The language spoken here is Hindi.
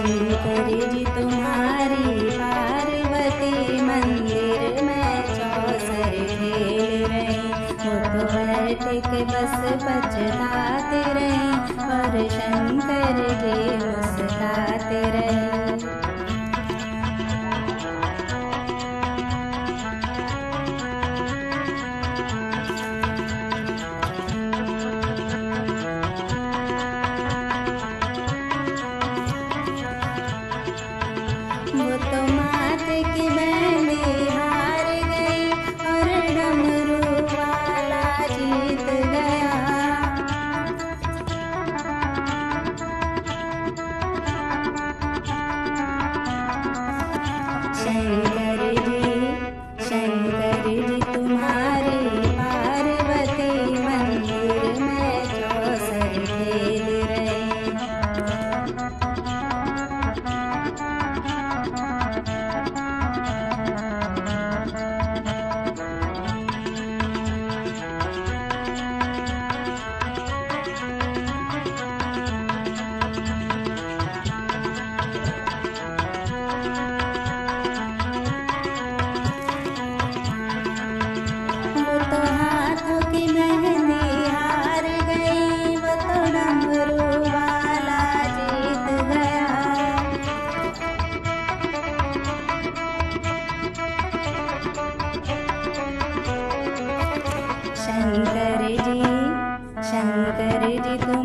शंकर जी तुम्हारी पार्वती मंदिर में चौसर खेल रहे, वो तो बैठ के बस पछताते रहे और शंकर जी मुस्कुराते रहे। वो तो माथे की मेहंदी हार गई और डमरू वाला जीत गया। शंकर जी तुम्हारी पार्वती मंदिर में चौसर खेल रहे। वो तो हाथों की मेहंदी हार गई, वो तो डमरू वाला जीत गया। शंकर जी